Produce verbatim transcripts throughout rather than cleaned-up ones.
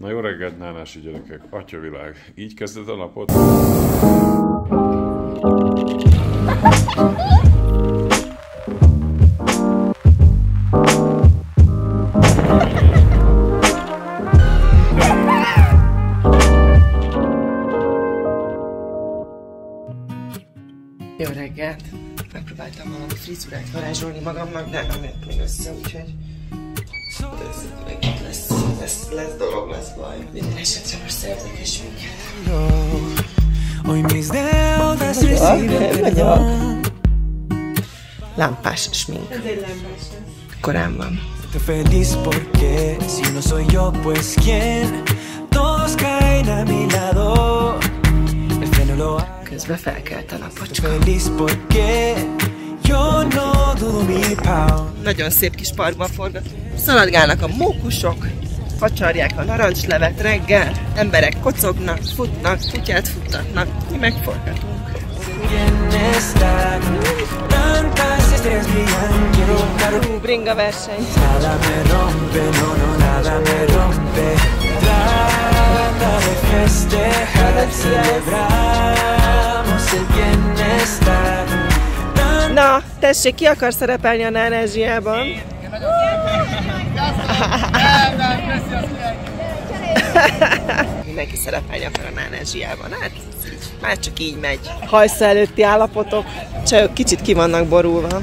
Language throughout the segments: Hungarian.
Na jó reggelt, nánási gyerekek! Atyavilág, így kezded a napot? Jó reggelt! Megpróbáltam valami frizurát varázsolni magamnak, de nem jött még össze, úgyhogy lesz, lesz, lesz dolog, lesz baj. Minden esetre most szeretnék egy sminket. Lámpás smink. Ez egy lámpás. Korán van. Közben felkelt a napocska. Nagyon szép kis parkban forgatunk. Szaladgálnak a mókusok, facsarják a narancslevet reggel, emberek kocognak, futnak, kutyát futtatnak, mi megforgatunk. Bringa verseny. Na, tessék, ki akar szerepelni a Nánázsiában? Mindenki szerepelni akar a Nánázsiában, hát már csak így megy. Hajsza előtti állapotok, csajok kicsit ki vannak borulva.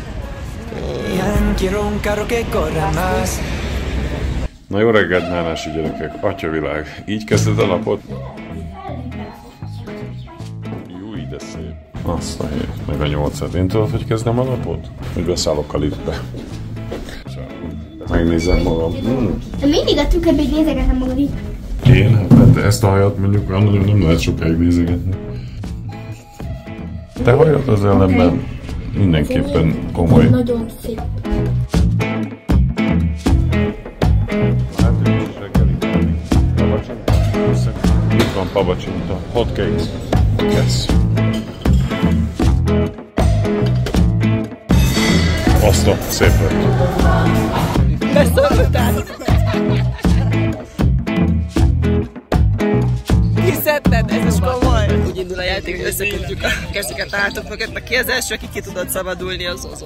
Na jó reggelt, nánási gyerekek! Atyavilág, így kezded a napot? Jó, ide szép. Azt a hét, meg a nyolcad. Én tudod, hogy kezdem a napot? Hogy beszállok a liftbe. Megnézem magam. Hmm. Mindig a tükörbe így nézegetem magad itt. Én? Hát ezt a hajat mondjuk nem, nem lehet sokáig nézegetni. Te hajat az ellenben mindenképpen komoly. Nagyon szép. Itt van pabacsinta, hot cakes. Yes. Azt a szép lett. Beszorultál! Hiszedted? Ez is komoly! Úgy indul a játék, hogy összekötjük a kezüket a hátok mögött, aki az első, aki ki tudod szabadulni, az Zozó.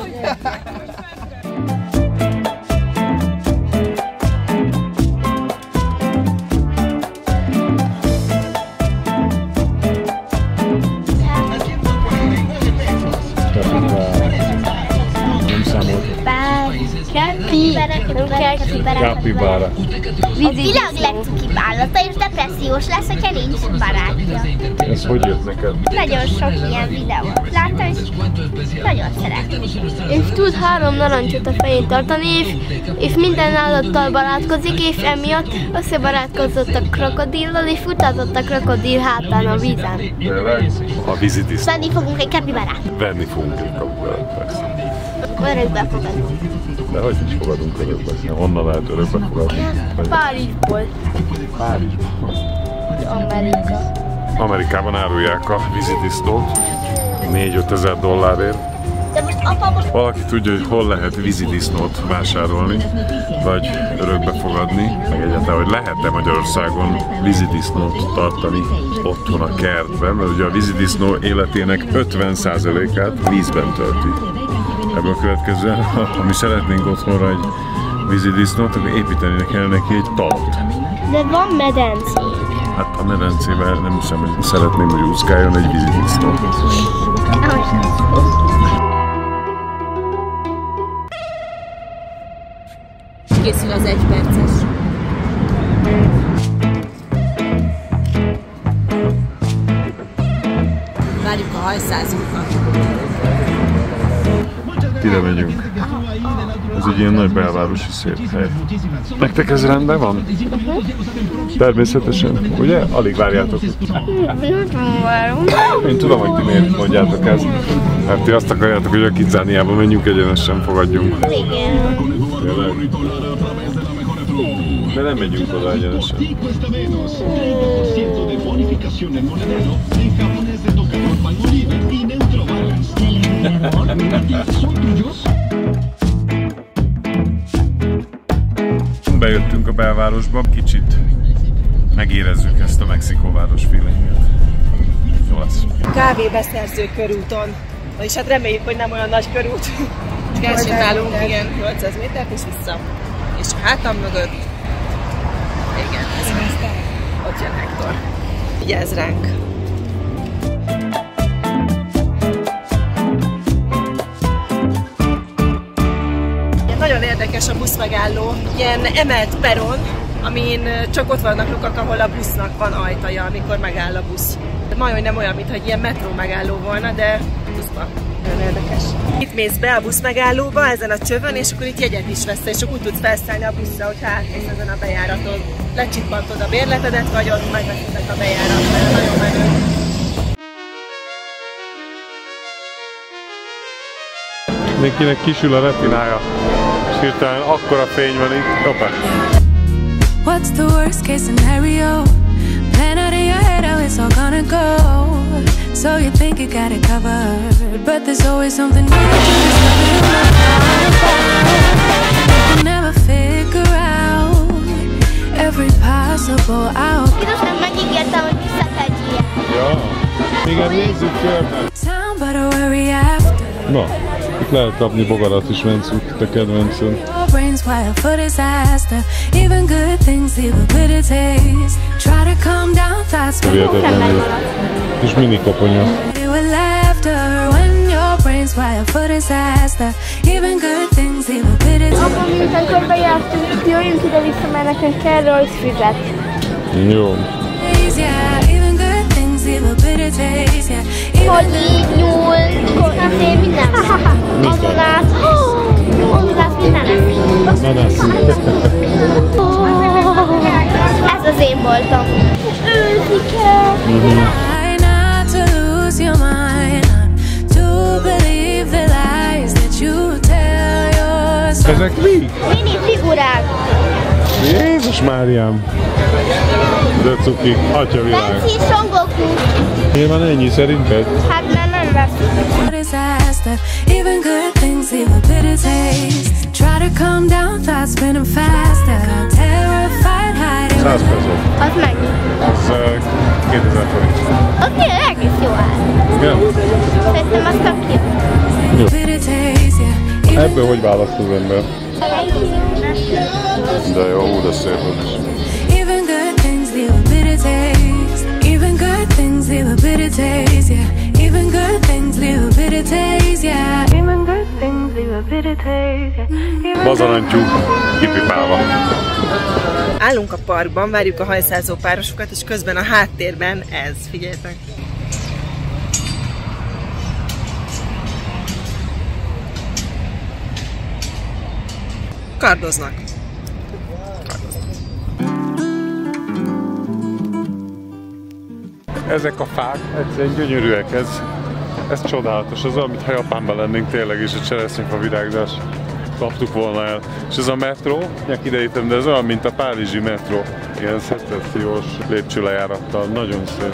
Capybara. A világ legcukibb állata, és depressziós lesz, hogyha nincs barátja. Ez hogy jött neked? Nagyon sok ilyen videót láttam, és nagyon szeretem. És tud három narancsot a fején tartani, és, és minden állattal barátkozik, és emiatt összebarátkozott a krokodillal, és utazott a krokodil hátán a vízen. A vízidisznó. Venni fogunk egy kapibarát. Venni fogunk egy kapibarát, persze. Örökbe fogadunk. De hogy is fogadunk örökbe? Honnan lehet örökbe fogadni? Párizsból. Párizsból. Amerika. Amerikában árulják a vízidisznót négy-öt ezer dollárért. De most apa most... Valaki tudja, hogy hol lehet vízidisznót vásárolni, vagy örökbe fogadni, meg egyáltalán, hogy lehet-e Magyarországon vízidisznót tartani otthon a kertben, mert ugye a vízidisznó életének ötven százalékát vízben tölti. Ebből következően, ha mi szeretnénk otthonra egy vízidisznót, akkor építeni kell neki egy talat. De van medence. Hát a medencével nem hiszem, hogy szeretném, hogy úszkáljon egy vízidisznó. Készül az egyperces. Várjuk a hajszázunkat. Ide megyünk. Ez egy ilyen nagy belvárosi szép hely. Nektek ez rendben van? Természetesen, ugye? Alig várjátok. Én tudom, hogy ti miért mondjátok ezt. Hát ti azt akarjátok, hogy a Kicániába menjünk, egyenesen fogadjunk. Igen. De nem megyünk oda egyenesen. Bejöttünk a belvárosba, kicsit megérezzük ezt a Mexikóváros feelinget. Jó lesz. Kávébeszerző körúton. És hát reméljük, hogy nem olyan nagy körút. Elsétálunk, igen, nyolcszáz métert és vissza. És a hátam mögött, igen, ez ott jön Hector. Vigyázz ránk! Nagyon érdekes a buszmegálló, ilyen emelt peron, amin csak ott vannak lukak, ahol a busznak van ajtaja, amikor megáll a busz. Majdnem olyan, mintha egy ilyen metró megálló volna, de buszban. Nagyon érdekes. Itt mész be a buszmegállóba, ezen a csövön, és akkor itt jegyet is vesz, és akkor úgy tudsz felszállni a buszra, hogyha átmész ezen a bejáraton. Lecsippantod a bérletedet, vagy ott megveszitek a bejáratot. Nagyon menő. Mindenkinek kisül a retinája, és hirtelen akkora fény van itt. Hoppá! What's the worst case scenario? Plan out in your head how it's all gonna go. So you think you got it covered, but there's always something new that you discover. You never figure out every possible out. Biztosan megígértem, hogy visszategyél. Ja, igen, nézzük körben. Town, but I worry after. Na, itt lehet kapni bogarat is, Vencuk, te kedvencem. Brains wild for disaster. Even good things leave a bitter taste. Try to calm down thoughts. Hihetetlenül. És mini koponya. With laughter when your brains wild for disaster. Even good things leave a bitter taste. Apa, miután körbejártunk, jöjjünk ide-vissza, mert nekünk kell rajzfüzet. Jó. Even good things leave a bitter taste. Kodi, nyúl, kafé, minden. Ananász. Ananász, minden. Ananász. Ez az én voltam. Őzike. Try not to lose your mind, not to believe the lies that you tell yourself. Ezek mi? Mini figurák. Jézus Máriám! De cuki, atyavilág. Benci, Son Goku. Nyilván ennyi szerinted? Hát nem, nem lesz. Even good things leave a bitter taste. Try to calm down, thoughts spinning faster. Terrified, hiding. száz peso. Az mennyi? Az uh, kétezer forint. Az tényleg egész jó áll. Igen? Szerintem az tök jó. Jó. Bitter taste, yeah. Ebből hogy választ az ember? De jó, hú, de szép az is. Even good things leave a bitter taste. Even good things leave a bitter taste, yeah. Even good things leave a bitter taste, yeah. Even good things leave a bitter taste, yeah. Bazarantyú, kipipálva. Állunk a parkban, várjuk a hajszázó párosokat, és közben a háttérben ez, figyeljetek. Kardoznak. Ezek a fák egyszerűen gyönyörűek, ez, ez csodálatos, az olyan, mintha Japánban lennénk tényleg, és a cseresznyefa virágzás kaptuk volna el. És ez a metró, nyak ideítem, de ez olyan, mint a párizsi metró, ilyen szecessziós lépcsőlejárattal, nagyon szép.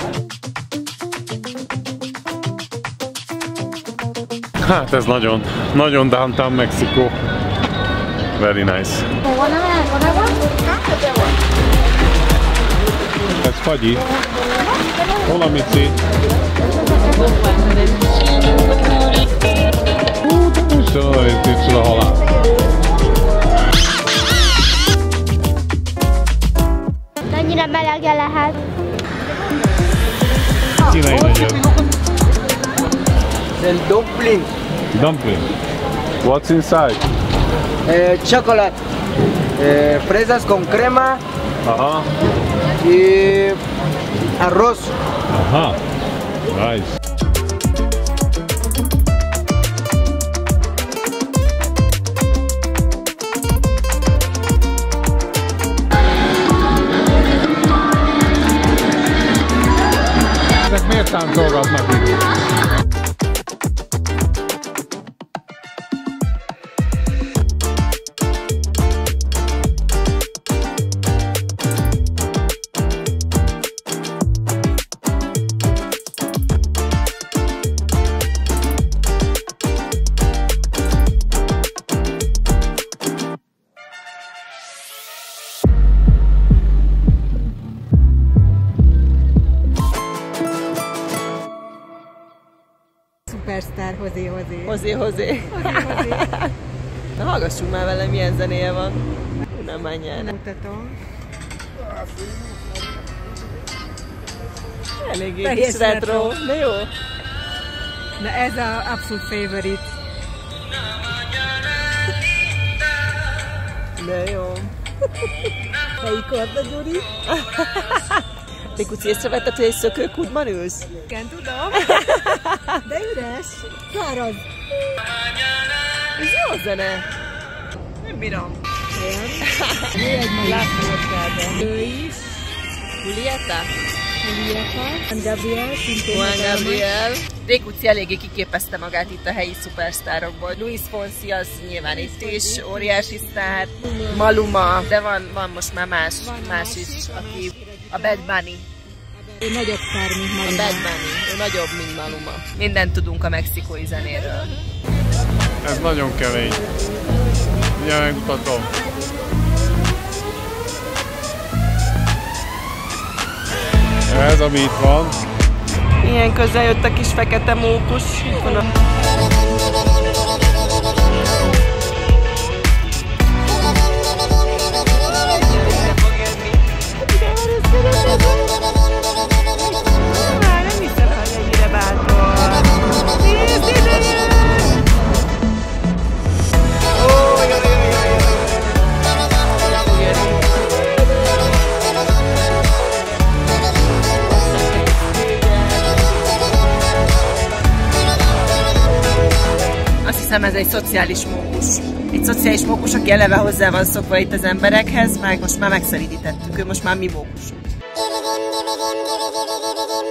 Hát ez nagyon, nagyon downtown Mexico. Very nice. Ez fagyi. Hol a Mici? Hú, te Isten, oda értítsen a halál. Annyira melege lehet. Kínai nagyot. El dumpling. Dumpling. What's inside? Eh, chocolate. Eh, fresas con crema Aha. y arroz. Aha. Nice. Ezek miért táncolgatnak itt? Superstar, hozé, hozé. Hozé, hozé. Na hallgassunk már vele, milyen zenéje van. Na menjen. Mutatom. Eléggé kis retro, de jó. Na ez a abszolút favorite. De jó. Melyik korda, Gyuri? Mikuci, észrevetted, hogy egy szökőkútban ülsz? Igen, tudom. De üres. Száraz. Ez jó zene. Nem bírom. Ő egy mai sportkárban. Ő is. Julieta? Julieta. Juan Gabriel. Juan Gabriel. Rékuci eléggé kiképezte magát itt a helyi szupersztárokból. Luis Fonsi az nyilván itt is, óriási sztár. Maluma, de van, van most már más, más is, aki a Bad Bunny. Ő nagyobb sztár, mint Maluma. A Bad Bunny, ő nagyobb, mint Maluma. Mindent tudunk a mexikói zenéről. Ez nagyon kemény. Ugye megmutatom. Ez, ami itt van. Ilyen közel jött a kis fekete mókus. Nem hiszem, hogy ennyire bátor. Nézd ide! Ó, jaj, jaj, jaj, Azt hiszem, ez egy szociális mókus. Egy szociális mókus, aki eleve hozzá van szokva itt az emberekhez, meg most már megszerítettük, ő most már mi mókusunk.